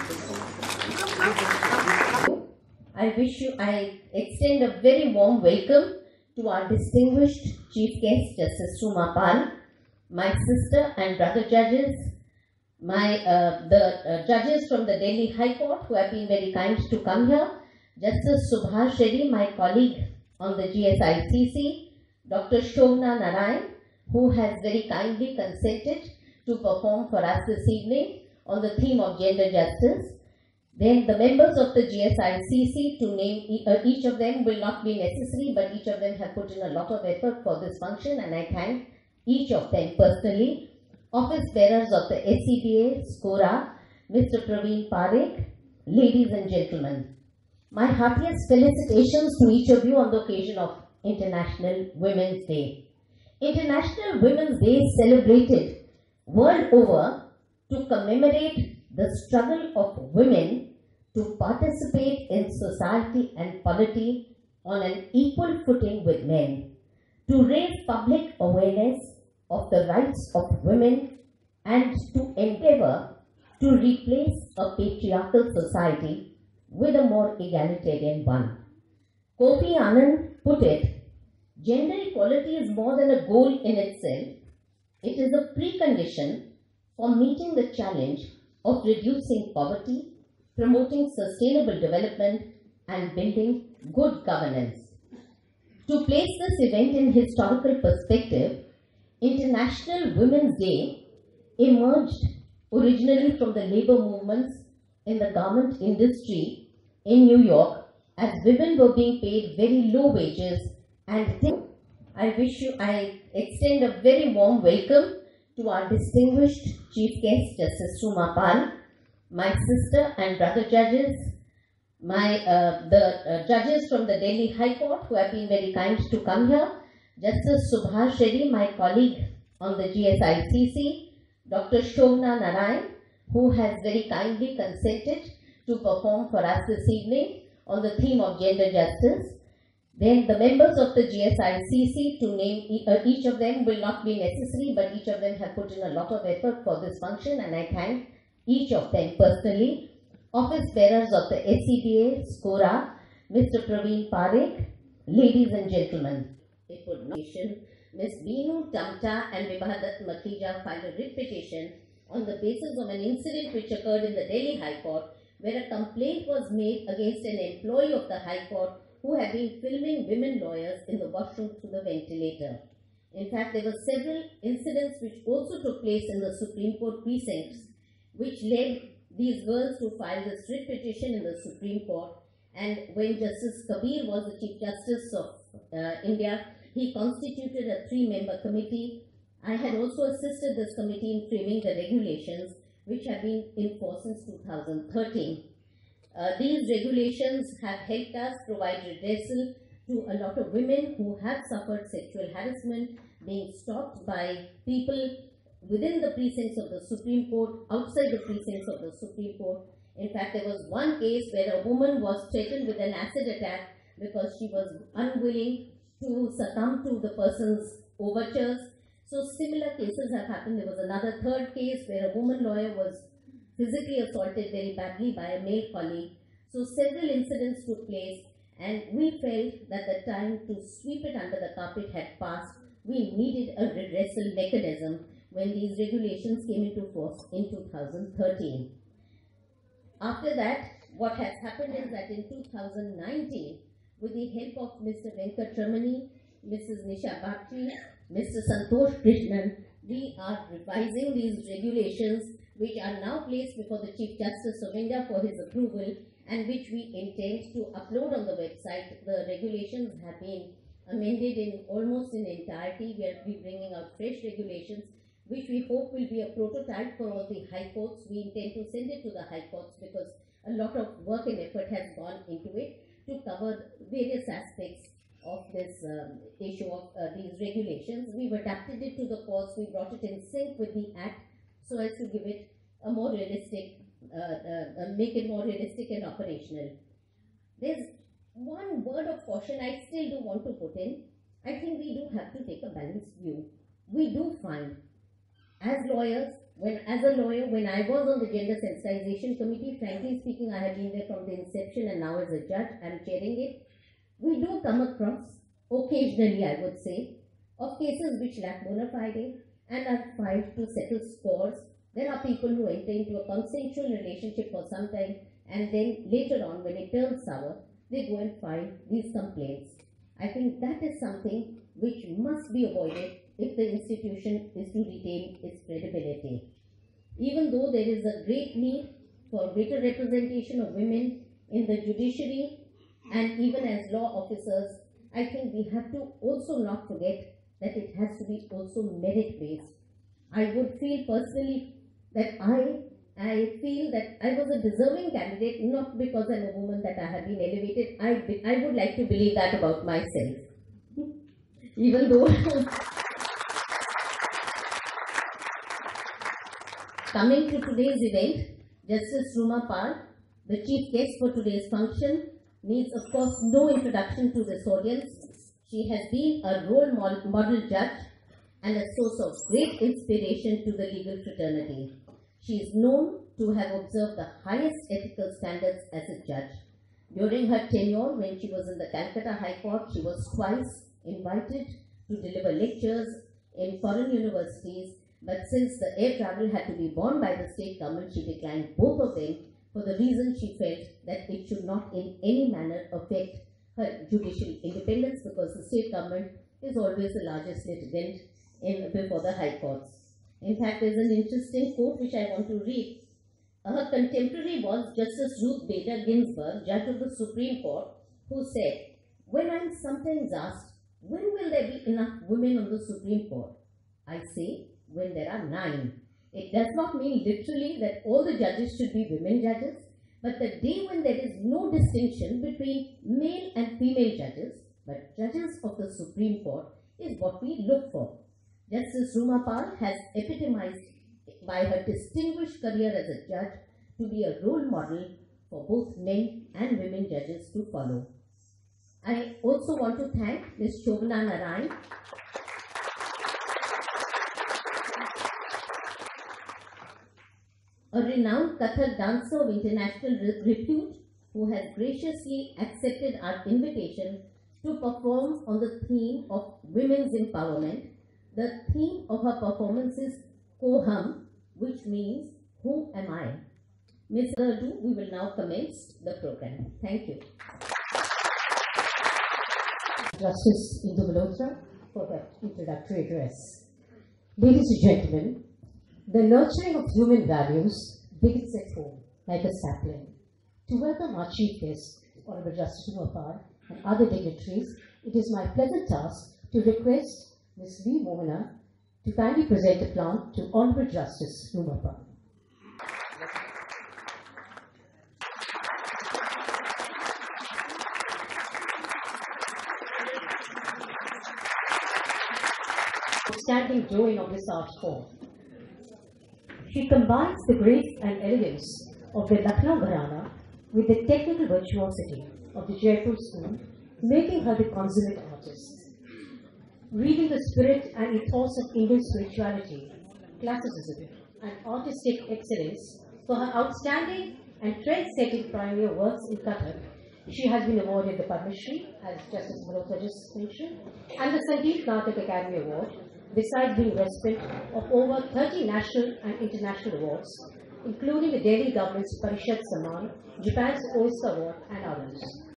I extend a very warm welcome to our distinguished Chief Guest, Justice Suma Pal, my sister and brother judges, the judges from the Delhi High Court who have been very kind to come here, Justice Subhash Reddy, my colleague on the GSICC, Dr. Shobna Narayan, who has very kindly consented to perform for us this evening on the theme of gender justice. Then the members of the GSICC, to name each of them will not be necessary, but each of them have put in a lot of effort for this function, and I thank each of them personally. Office bearers of the SCBA, SCORA, Mr. Praveen Parekh, ladies and gentlemen, my heartiest felicitations to each of you on the occasion of International Women's Day. International Women's Day is celebrated world over to commemorate the struggle of women to participate in society and polity on an equal footing with men, to raise public awareness of the rights of women, and to endeavor to replace a patriarchal society with a more egalitarian one. Kofi Annan put it, gender equality is more than a goal in itself. It is a precondition for meeting the challenge of reducing poverty, promoting sustainable development, and building good governance. To place this event in historical perspective, International Women's Day emerged originally from the labor movements in the garment industry in New York, as women were being paid very low wages, and I extend a very warm welcome to our distinguished Chief Guest, Justice Suma Pal, my sister and brother judges, the judges from the Delhi High Court who have been very kind to come here, Justice Subhash Reddy, my colleague on the GSICC, Dr. Shobna Narayan, who has very kindly consented to perform for us this evening on the theme of gender justice. Then the members of the GSICC, to name each of them will not be necessary, but each of them have put in a lot of effort for this function, and I thank each of them personally. Office bearers of the SCBA, SCORA, Mr. Praveen Parekh, ladies and gentlemen. Ms. Beenu Tamta and Vibhadat Makhija filed a writ petition on the basis of an incident which occurred in the Delhi High Court, where a complaint was made against an employee of the High Court who had been filming women lawyers in the washroom through the ventilator. In fact, there were several incidents which also took place in the Supreme Court precincts, which led these girls to file this writ petition in the Supreme Court. And when Justice Kabir was the Chief Justice of India, he constituted a 3-member committee. I had also assisted this committee in framing the regulations, which have been in force since 2013. These regulations have helped us provide redressal to a lot of women who have suffered sexual harassment, being stopped by people within the precincts of the Supreme Court, outside the precincts of the Supreme Court. In fact, there was one case where a woman was threatened with an acid attack because she was unwilling to succumb to the person's overtures. So similar cases have happened. There was another third case where a woman lawyer was physically assaulted very badly by a male colleague. So several incidents took place, and we felt that the time to sweep it under the carpet had passed. We needed a redressal mechanism when these regulations came into force in 2013. After that, what has happened is that in 2019, with the help of Mr. Venkatramani, Mrs. Nisha Bhatri, Mr. Santosh Krishnan, we are revising these regulations, which are now placed before the Chief Justice of India for his approval, and which we intend to upload on the website. The regulations have been amended in almost in entirety. We will be bringing out fresh regulations, which we hope will be a prototype for all the high courts. We intend to send it to the high courts because a lot of work and effort has gone into it to cover various aspects of this issue of these regulations. We've adapted it to the cause. We brought it in sync with the Act so as to give it a more realistic, make it more realistic and operational. There's one word of caution I still do want to put in. I think we do have to take a balanced view. We do find, as lawyers, As a lawyer, when I was on the Gender Sensitization Committee, frankly speaking, I have been there from the inception, and now as a judge, I'm chairing it. We do come across, occasionally I would say, of cases which lack bona fide and are filed to settle scores. There are people who enter into a consensual relationship for some time, and then later on, when it turns sour, they go and file these complaints. I think that is something which must be avoided if the institution is to retain its credibility. Even though there is a great need for greater representation of women in the judiciary and even as law officers, I think we have to also not forget that it has to be also merit-based. I would feel personally that I feel that I was a deserving candidate, not because I'm a woman that I have been elevated. I would like to believe that about myself. Even though coming to today's event, Justice Ruma Pal, the chief guest for today's function, needs of course no introduction to this audience. She has been a role model judge and a source of great inspiration to the legal fraternity. She is known to have observed the highest ethical standards as a judge. During her tenure, when she was in the Calcutta High Court, she was twice invited to deliver lectures in foreign universities, but since the air travel had to be borne by the state government, she declined both of them for the reason she felt that it should not in any manner affect her judicial independence, because the state government is always the largest litigant before the high courts. In fact, there's an interesting quote which I want to read. Her contemporary was Justice Ruth Bader Ginsburg, judge of the Supreme Court, who said, "When I'm sometimes asked, when will there be enough women on the Supreme Court? I say, when there are 9. It does not mean literally that all the judges should be women judges, but the day when there is no distinction between male and female judges, but judges of the Supreme Court, is what we look for." Justice Ruma Pal has epitomized by her distinguished career as a judge to be a role model for both men and women judges to follow. I also want to thank Ms. Shobana Narayan, a renowned Kathak dancer of international repute, who has graciously accepted our invitation to perform on the theme of women's empowerment. The theme of her performance is Koham, which means who am I? Ms. Adu, we will now commence the program. Thank you. Justice Indu Malhotra for that introductory address. Ladies and gentlemen, the nurturing of human values begins at home, like a sapling. To welcome our chief guest, Honorable Justice Ruma Pal, and other dignitaries, it is my pleasant task to request Ms. V. Momina to kindly present the plant to Honorable Justice Ruma Pal. Outstanding drawing of this art form. She combines the grace and elegance of the Lucknow Gharana with the technical virtuosity of the Jaipur school, making her the consummate artist. Reading the spirit and ethos of Indian spirituality, classicism, and artistic excellence for her outstanding and trend-setting pioneer works in Kathak, she has been awarded the Padma Shri, as Justice Malhotra just mentioned, and the Sangeet Natak Academy Award, besides being recipient of over 30 national and international awards, including the Delhi government's Parishad Samman, Japan's Oyster Award, and others.